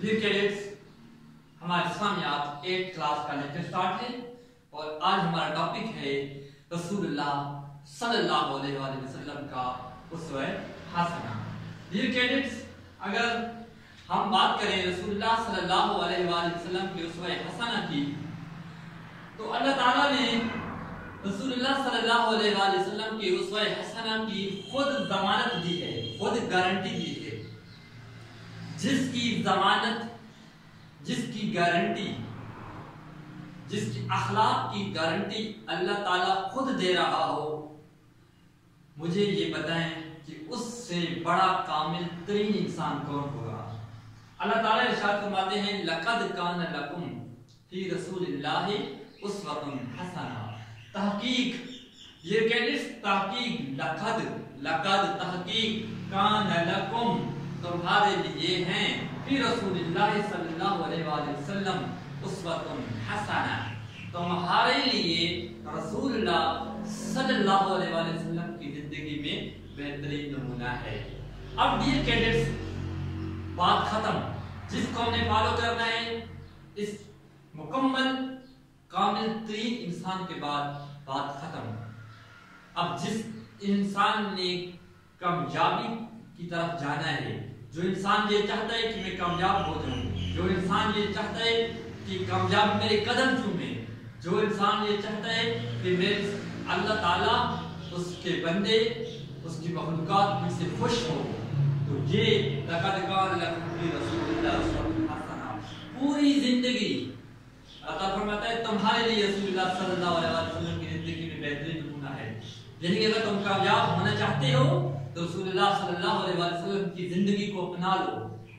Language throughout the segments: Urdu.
डियर कैडेट्स, हमारे सामने आज 8th क्लास का लेक्चर स्टार्ट है और आज हमारा टॉपिक है रसूलुल्लाह सल्लल्लाहु अलैहि वसल्लम का उसवा हसना। डियर कैडेट्स, अगर हम बात करें रसूलुल्लाह सल्लल्लाहु अलैहि वसल्लम के उसवा हसना की, तो अल्लाह ताला ने रसूलुल्लाह सल्लल्लाहु अलैहि वसल्लम के उसवा हसना की खुद जमानत दी है, खुद गारंटी दी है। जिसकी जमानत, जिसकी गारंटी, जिसकी अखलाक की गारंटी अल्लाह ताला खुद दे रहा हो, मुझे ये बताएं कि उससे बड़ा कामिल तरीन इंसान कौन होगा। अल्लाह ताला इरशाद फरमाते हैं, लक़द कान लकुम फी रसूलिल्लाहि उस्वतुन हसना। तहकीक, ये कैडेट्स, तहकीक, लक़द तहकीक, कान लकुम तुम्हारे लिए हैं, फी रसूलिल्लाहि सल्लल्लाहु अलैहि वसल्लम उस्वतुन हसना, तुम्हारे लिए रसूलुल्लाह सल्लल्लाहु अलैहि वसल्लम की जिंदगी में बेहतरीन नमूना है। अब डियर कैडेट्स, बात खत्म। जिसको हमने फॉलो करना है इस मुकम्मल कामिल तरीन इंसान के बाद बात खत्म। अब जिस इंसान ने कामयाबी की तरफ जाना है, जो इंसान ये चाहता है कि मैं कामयाब हो जाऊं, जो इंसान ये चाहता है कि कामयाब मेरे कदम चूमे, जो इंसान ये चाहता है कि मेरे अल्लाह ताला उसके बंदे, उसकी मखलूकात मुझसे खुश हो, तो ये लक़द कान लकुम फी रसूलिल्लाहि उस्वतुन हसना, पूरी जिंदगी अल्लाह फरमाता है तुम्हारे लिए रसूलुल्लाह सल्लल्लाहु अलैहि वसल्लम की जिंदगी में बेहतरीन नमूना है। यानी अगर तुम कामयाब होना चाहते हो तो रसूलुल्लाह सल्लल्लाहु अलैहि वसल्लम की जिंदगी को अपना लो।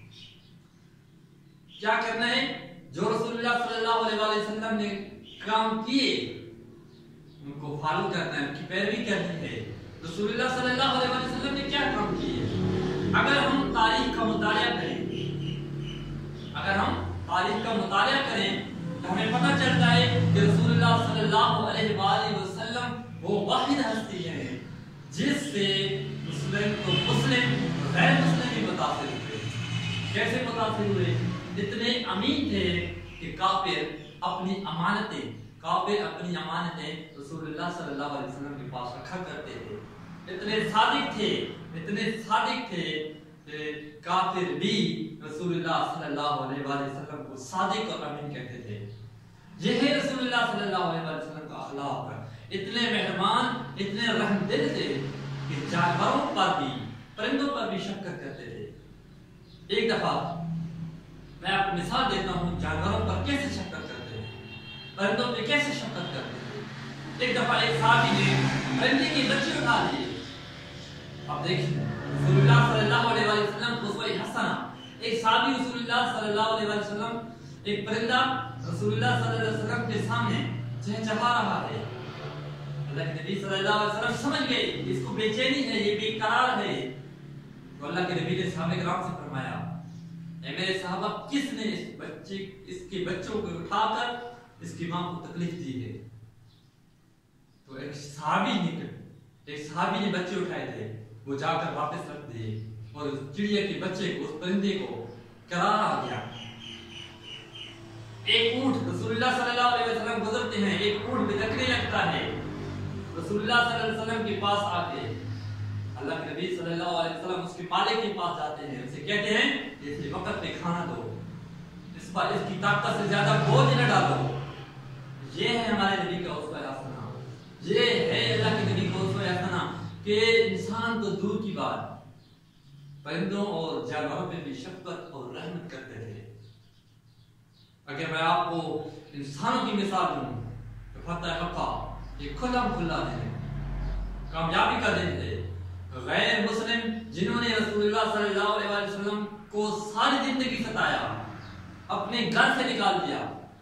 क्या करना है? जो रसूलुल्लाह सल्लल्लाहु अलैहि वसल्लम ने काम किए उनको फॉलो करना है, उनकी पैरवी करनी है। रसूलुल्लाह सल्लल्लाहु अलैहि वसल्लम ने क्या काम किए? अगर हम तारीख का मुताला करें, अगर हम तारीख का मुताला करें तो हमें पता चलता है कि रसूलुल्लाह सल्लल्लाहु अलैहि वसल्लम वो वाहिद हस्ती है जिससे मुस्लिम तो मुस्लिम, गैर मुस्लिम भी मुतासिर हुए। कैसे मुतासिर हुए? इतने अमीन थे कि काफिर अपनी अमानतें रसूलुल्लाह सल्लल्लाहु अलैहि वसल्लम के पास रखा करते थे। इतने सादिक थे कि काफिर भी रसूलुल्लाह सल्लल्लाहु अलैहि वसल्लम को सादिक और अमीन कहते थे। यह है रसूलुल्लाह सल्लल्लाहु अलैहि वसल्लम का अखलाक। इतने मेहरबान, इतने रहमदिल थे कि जानवरों पर भी, परिंदों पर भी शफकत करते थे। एक दफा मैं आपको मिसाल देता हूँ, जानवरों पर कैसे शफकत करते हैं, परिंदों पे कैसे शफकत करते हैं। एक दफा एक साहबी ने परिंदे के बच्चे उठा लिए। अब देखिए रसूलुल्लाह सल्लल्लाहु अलैहि वसल्लम को उसवा हसना, एक साहबी रसूलुल्लाह सल्लल्लाहु अलैहि वसल्लम, एक परिंदा रसूलुल्लाह सल्लल्लाहु अलैहि वसल्लम के सामने चहचहा रहा है। अल्लाह के नबी सल्लल्लाहु अलैहि वसल्लम समझ गए इसको बेचैनी है, ये बेकरार है। तो अल्लाह के नबी ने सहाबा किराम से फरमाया, ऐ मेरे सहाबा, किसने इसके बच्चों को उठाकर इसकी मां को तकलीफ दी है? तो एक सहाबी ने बच्चे उठाए थे, वो जाकर वापस रख दिए और उस चिड़िया के बच्चे को, उस परिंदे को करार आ गया। एक ऊंट रसूलुल्लाह सल्लल्लाहु अलैहि वसल्लम गुजरते हैं, एक ऊंट बिदकने लगता है। रसूलुल्लाह सल्लल्लाहु अलैहि वसल्लम के पास आके अल्लाह के नबी सल्लल्लाहु अलैहि वसल्लम उसके मालिक के पास जाते हैं, उसे कहते हैं इसे वक्त पे खाना दो, इस पर इसकी ताकत से ज्यादा बोझ न डालो। ये है हमारे नबी का उसवा हसना, ये है अल्लाह के नबी का उसवा हसना कि इंसान तो दूर की बात, परिंदों और जानवरों पे भी शफकत और रहमत करते थे। अगर मैं आपको इंसानों की मिसाल दूं तो फतह मक्का ये खुला दिन, कामयाबी का दिन थे। गैर मुस्लिम जिन्होंने रसूलुल्लाह सल्लल्लाहु अलैहि वसल्लम को सारी जिंदगी सताया, अपने घर से निकाल दिया,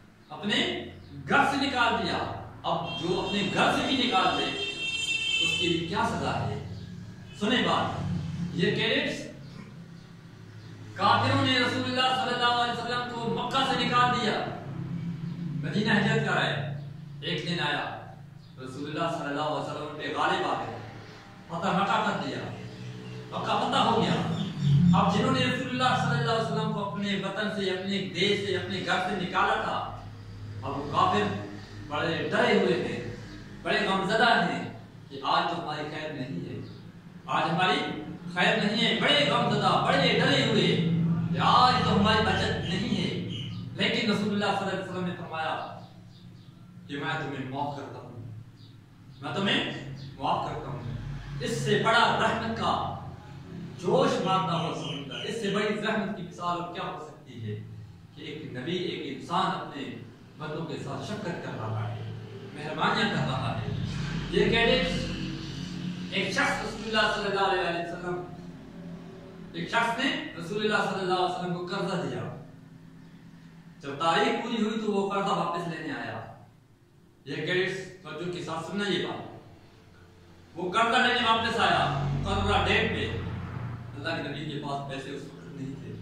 अब जो अपने घर से भी निकाल दे उसके लिए क्या सजा है? सुने बात, ये कैडेट्स, काफिरों ने रसूलुल्लाह सल्लल्लाहु अलैहि वसल्लम को मक्का से निकाल दिया, मदीना हिजरत कराए। एक दिन आया रसूलुल्लाह सल्लल्लाहु अलैहि वसल्लम पे गालिब आ गए, फतह मक्का कर दिया, मक्का फतह हो गया। अब जिन्होंने रसूलुल्लाह सल्लल्लाहु अलैहि वसल्लम को अपने اپنے وطن سے، اپنے دیش سے، اپنے گھر سے نکالا تھا، اور وہ کافر بڑے ڈرے ہوئے ہیں، بڑے غمزدہ ہیں کہ آج تو ہماری خیر نہیں ہے، آج ہماری خیر نہیں ہے، بڑے غمزدہ، بڑے ڈرے ہوئے کہ آج تو ہماری بچت نہیں ہے۔ لیکن رسول اللہ صلی اللہ علیہ وسلم نے فرمایا کہ میں تمہیں معاف کرتا ہوں، میں تمہیں معاف کرتا ہوں۔ اس سے بڑا رحمت کا جوش مارتا ہوا سمجھتا، اس سے بڑی رحمت کی مثال اور کیا ہو سکتی ہے کہ ایک نبی، ایک انسان اپنے بندوں کے ساتھ شفقت کر رہا ہے، مہربانیاں کر رہا ہے۔ یہ کہتے ایک شخص رسول اللہ صلی اللہ علیہ وسلم، ایک شخص نے رسول اللہ صلی اللہ علیہ وسلم کو قرضہ دیا، جب تاریخ پوری ہوئی تو وہ قرضہ واپس لینے آیا۔ یہ کیڈٹس توجہ کے ساتھ سننا یہ بات، وہ قرضہ لینے واپس آیا قرضہ ڈیٹ پہ، اللہ کے نبی کے پاس پیسے اس وقت نہیں تھے۔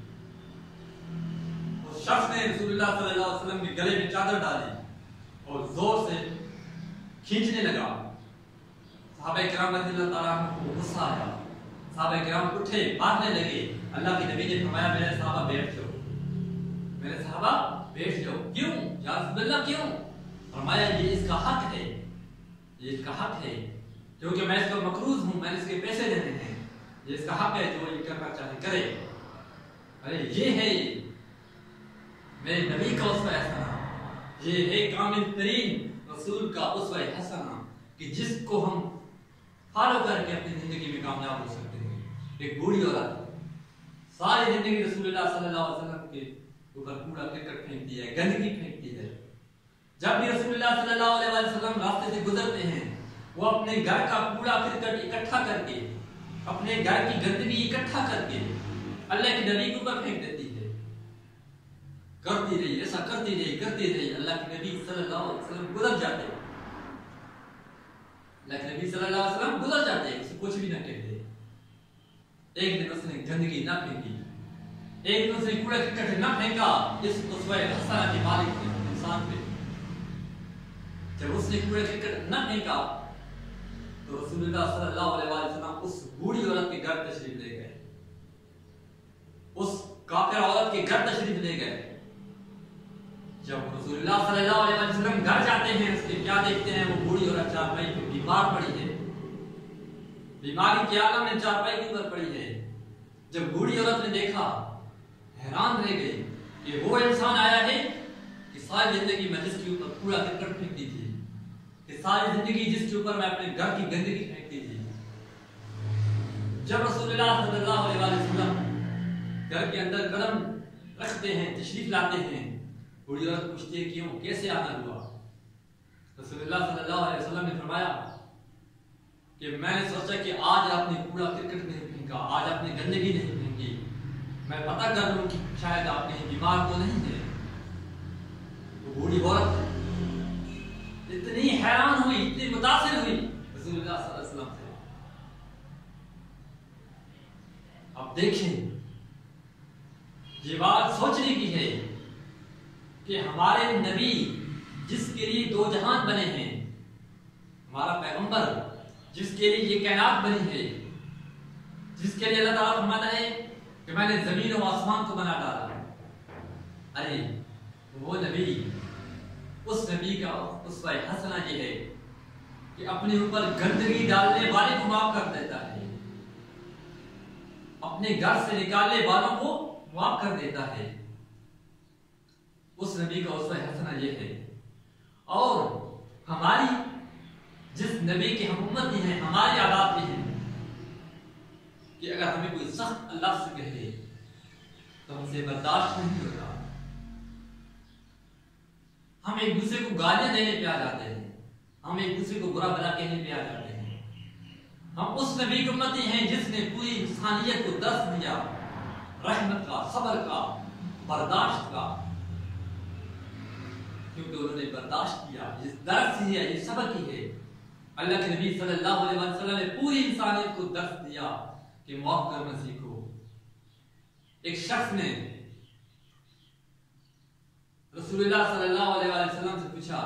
اس شخص نے رسول اللہ صلی اللہ علیہ وسلم کے گلے میں چادر ڈالی اور زور سے کھینچنے لگا۔ صحابہ کرام رضی اللہ تعالیٰ عنہ کو غصہ آیا، صحابہ کرام اٹھے مارنے لگے۔ اللہ کے نبی نے فرمایا میرے صحابہ بیٹھ جاؤ، میرے صحابہ بیٹھ جاؤ۔ کیوں یا رسول اللہ کیوں؟ فرمایا یہ اس کا حق ہے، یہ اس کا حق ہے، کیونکہ میں اس کا مقروض ہوں، میں نے اس کے پیسے دینے ہیں، یہ اس کا حق ہے، جو یہ کرنا چاہے کرے۔ ارے یہ ہے میرے نبی کا اسوہ حسنہ، یہ ہے کامل ترین رسول کا اسوہ حسنہ کہ جس کو ہم فالو کر کے اپنی زندگی میں کامیاب ہو سکتے ہیں۔ ایک بوڑھی عورت ساری زندگی رسول اللہ صلی اللہ علیہ وسلم کے اوپر کوڑا کرکٹ پھینکتی ہے، گندگی پھینکتی ہے۔ جب بھی رسول اللہ صلی اللہ علیہ وسلم راستے سے گزرتے ہیں، وہ اپنے گھر کا کوڑا کرکٹ اکٹھا کر کے، اپنے گھر کی گندگی اکٹھا کر کے اللہ کے نبی کے اوپر پھینک دیتی ہے۔ کرتی رہی، ایسا کرتی رہی، اللہ کے نبی صلی اللہ علیہ وسلم گزر جاتے، اللہ کے نبی صلی اللہ علیہ وسلم گزر جاتے، اسے کچھ بھی نہ کہتے۔ ایک دن اس نے گندگی نہ پھینکی، ایک دن اس نے کوڑا کرکٹ نہ پھینکا، اس اسوہ حسنہ کے مالک نے انسان پہ جب اس نے کوڑا کرکٹ نہ پھینکا تو رسول اللہ صلی اللہ علیہ وسلم اس بوڑھی عورت کے گھر تشریف لے گئے، اس کافر عورت کے گھر تشریف لے گئے۔ جب رسول اللہ صلی اللہ علیہ وسلم گھر جاتے ہیں، اس کے کیا دیکھتے ہیں؟ وہ بوڑھی عورت چارپائی پہ بیمار پڑی ہے، بیماری کے عالم میں چارپائی کے اوپر پڑی ہے۔ جب بوڑھی عورت نے دیکھا حیران رہ گئی کہ وہ انسان آیا ہے کہ ساری زندگی میں جس کے اوپر کوڑا کرکٹ پھینکتی تھی، کہ ساری زندگی جس کے اوپر میں اپنے گھر کی گندگی پھینکتی تھی۔ جب رسول اللہ صلی اللہ علیہ وسلم گھر کے اندر قدم رکھتے ہیں، تشریف لاتے ہیں، بوڑھی عورت پوچھتی ہے کیوں، کیسے آنا ہوا؟ رسول اللہ صلی اللہ علیہ وسلم نے فرمایا کہ میں نے سوچا کہ آج آپ نے کوڑا کرکٹ نہیں پھینکا، آج آپ نے گندگی نہیں پھینکی، میں پتہ کر لوں کہ شاید آپ کہیں بیمار تو نہیں ہے۔ وہ بوڑھی عورت اتنی حیران ہوئی، اتنی متاثر ہوئی رسول اللہ صلی اللہ علیہ وسلم سے۔ اب دیکھیں یہ بات سوچنے کی ہے کہ ہمارے نبی جس کے لیے دو جہان بنے ہیں، ہمارا پیغمبر جس کے لیے یہ کائنات بنی ہے، جس کے لیے اللہ تعالیٰ فرماتا ہے کہ میں نے زمین و آسمان کو بنا ڈالا، ارے وہ نبی، اس نبی کا اسوہ حسنہ یہ ہے کہ اپنے اوپر گندگی ڈالنے والے کو معاف کر دیتا ہے، اپنے گھر سے نکالنے والوں کو معاف کر دیتا ہے۔ اس نبی کا اسوہ حسنہ یہ ہے۔ اور ہماری جس نبی کی ہم امتی ہیں، ہماری عادات بھی ہیں کہ اگر ہمیں کوئی سخت لفظ کہے تو ہم سے برداشت نہیں ہوتا، ہم ایک دوسرے کو گالیاں دینے پہ آ جاتے ہیں، ہم ایک دوسرے کو برا بھلا کہنے پہ آ جاتے ہیں۔ ہم اس نبی کی امتی ہیں جس نے پوری انسانیت کو درس دیا، رحمت کا، صبر کا، برداشت کا، کیونکہ انہوں نے برداشت کیا، یہ درس ہی ہے، یہ سبق ہی ہے۔ اللہ کے نبی صلی اللہ علیہ وسلم نے پوری انسانیت کو درس دیا کہ معاف کرنا سیکھو۔ ایک شخص نے رسول اللہ صلی اللہ علیہ وسلم سے پوچھا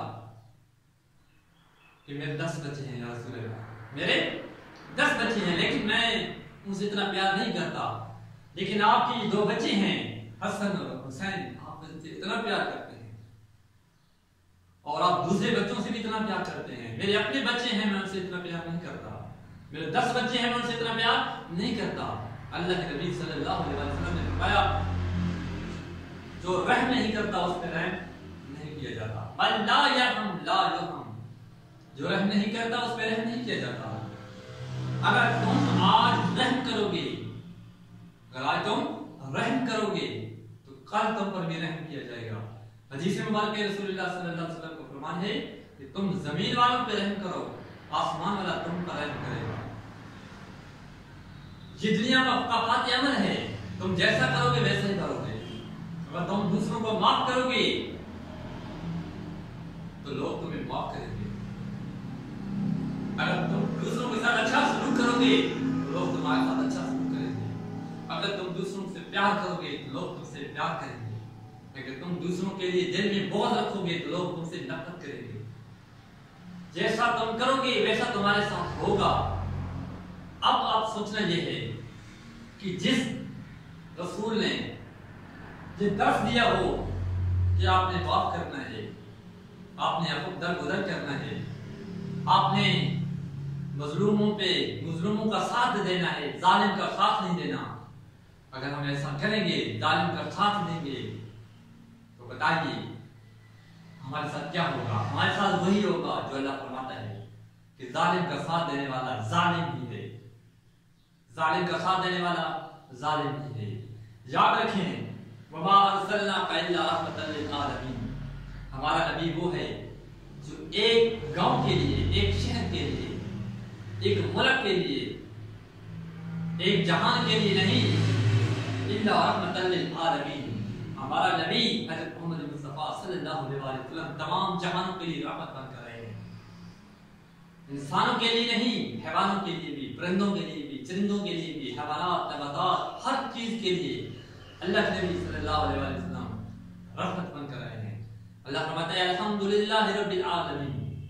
کہ میرے 10 بچے ہیں یا رسول اللہ، میرے 10 بچے ہیں لیکن میں ان سے اتنا پیار نہیں کرتا، لیکن آپ کی 2 بچے ہیں حسن اور حسین آپ ان سے اتنا پیار کرتے ہیں اور آپ دوسرے بچوں سے بھی اتنا پیار کرتے ہیں. میرے اپنے بچے ہیں میں ان سے اتنا پیار نہیں کرتا, میرے 10 بچے ہیں میں ان سے اتنا پیار نہیں کرتا. اللہ کے نبی صلی اللہ علیہ وسلم نے فرمایا جو رحم نہیں کرتا اس پہ رحم نہیں کیا جاتا. من لا یرحم لا یرحم, جو رحم نہیں کرتا اس پہ رحم نہیں کیا جاتا. اگر تم آج رحم کرو گے, اگر آج تم رحم کرو گے تو کل تم پر بھی رحم کیا جائے گا. حدیث مبارک رسول اللہ صلی اللہ علیہ وسلم کا فرمان ہے کہ تم زمین والوں پہ رحم کرو, آسمان والا تم پر رحم کرے گا. یہ دنیا کا اوقات عمل ہے, تم جیسا کرو گے ویسا ہی کرو گے. اگر تم دوسروں کو معاف کرو گے تو لوگ تمہیں معاف کریں گے. اگر تم دوسروں کے ساتھ اچھا سلوک کرو گے تو لوگ تمہارے ساتھ اچھا سلوک کریں گے. اگر تم دوسروں سے پیار کرو گے تو لوگ تم سے پیار کریں گے. اگر تم دوسروں کے لیے دل میں بغض رکھو گے تو لوگ تم سے نفرت کریں گے. جیسا تم کرو گے ویسا تمہارے ساتھ ہوگا. اب آپ سوچنا یہ ہے کہ جس رسول نے یہ درس دیا ہو کہ آپ نے معاف کرنا ہے, آپ نے درگزر کرنا ہے, آپ نے مظلوموں کا ساتھ دینا ہے, ظالم کا ساتھ نہیں دینا. اگر ہم ایسا کریں گے, ظالم کا ساتھ دیں گے, تو بتائیے ہمارے ساتھ کیا ہوگا؟ ہمارے ساتھ وہی ہوگا جو اللہ فرماتا ہے کہ ظالم کا ساتھ دینے والا ظالم ہی ہے, ظالم کا ساتھ دینے والا ظالم ہی ہے. یاد رکھیں وما ارسلناک الا رحمۃ للعالمین, ہمارا نبی وہ ہے جو ایک گاؤں کے لیے, ایک شہر کے لیے, ایک ملک کے لیے, ایک جہان کے لیے نہیں, الا رحمۃ للعالمین. ہمارا نبی حضرت محمد مصطفیٰ صلی اللہ علیہ وسلم تمام جہانوں کے لیے رحمت بن کر رہے ہیں. انسانوں کے لیے نہیں, حیوانوں کے لیے بھی, پرندوں کے لیے بھی, چرندوں کے لیے بھی, حیوانات, نباتات, ہر چیز کے لیے اللہ کے نبی صلی اللہ علیہ وسلم رحمت بن کر رہے ہیں. اللہ فرماتا ہے الحمدللہ رب العالمین,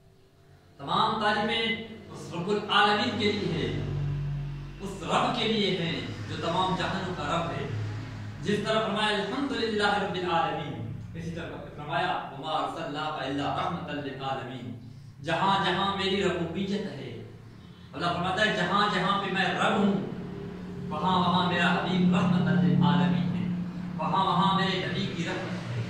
تمام تعریفیں اس رب العالمین کے لیے ہے, اس رب کے لیے ہیں جو تمام جہانوں کا رب ہے. جس طرح فرمایا الحمدللہ رب العالمین, اسی طرح فرمایا وما ارسلناک الا رحمۃ للعالمین. جہاں جہاں میری ربوبیت ہے, اللہ فرماتا ہے جہاں جہاں پہ میں رب ہوں وہاں وہاں میرا حبیب رحمت للعالمین ہے, وہاں وہاں میرے نبی کی رحمت ہے.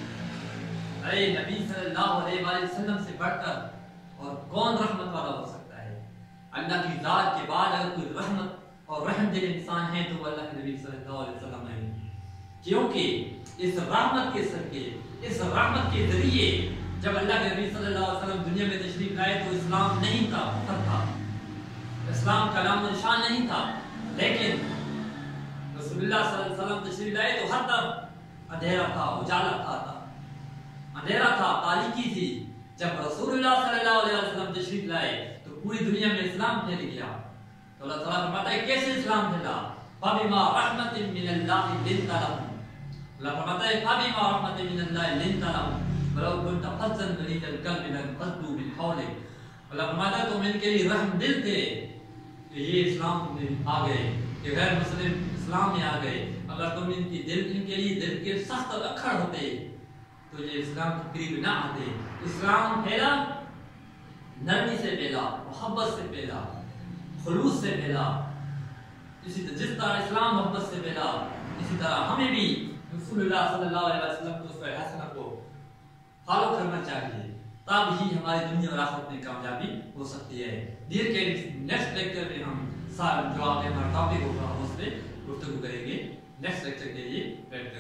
اے نبی صلی اللہ علیہ وسلم سے بڑھ کر اور کون رحمت والا ہو سکتا ہے؟ اللہ کی ذات کے بعد اگر کوئی رحمت اور رحم دل انسان ہے تو وہ اللہ کے نبی صلی اللہ علیہ وسلم ہے. کیونکہ اس رحمت کے صدقے, اس رحمت کے ذریعے جب اللہ کے نبی صلی اللہ علیہ وسلم دنیا میں تشریف لائے تو اسلام نہیں تھا, کفر تھا, اسلام کا نام و نشان نہیں تھا. لیکن رسول اللہ صلی اللہ علیہ وسلم تشریف لائے تو ہر طرف اندھیرا تھا, اجالا تھا, اندھیرا تھا, تاریکی تھی. جب رسول اللہ صلی اللہ علیہ وسلم تشریف لائے تو پوری دنیا میں اسلام پھیل گیا. تو اللہ تعالیٰ فرماتا ہے کیسے اسلام پھیلا؟ فَبِمَا رَحْمَةٍ مِّنَ اللَّهِ لِنْتَ لَهُمْ. اللہ فرماتا ہے فَبِمَا رَحْمَةٍ مِّنَ اللَّهِ لِنْتَ لَهُمْ وَلَوْ كُنْتَ فَظًّا غَلِيظَ الْقَلْبِ لَانفَضُّوا مِنْ حَوْلِكَ. اللہ فرماتا ہے تم ان کے لیے رحم دل تھے کہ یہ اسلام میں آ گئے, کہ غیر مسلم اسلام میں آ گئے. اگر تم ان کے لیے دل کے سخت اور اکھڑ ہوتے تو یہ اسلام کے قریب نہ آتے. اسلام پھیلا نرمی سے پھیلا, محبت سے پھیلا, خلوص سے پھیلا. اسی طرح جس طرح اسلام محبت سے پھیلا اسی طرح ہمیں بھی رسول اللہ صلی اللہ علیہ وسلم کو اسوہ حسنہ کو فالو کرنا چاہیے, تب ہی ہماری دنیا اور آخرت میں کامیابی ہو سکتی ہے. دیر کے نیکسٹ لیکچر میں ہم جو آگے ہمارا ٹاپک ہوگا اس پہ گفتگو کریں گے. نیکسٹ لیکچر کے لیے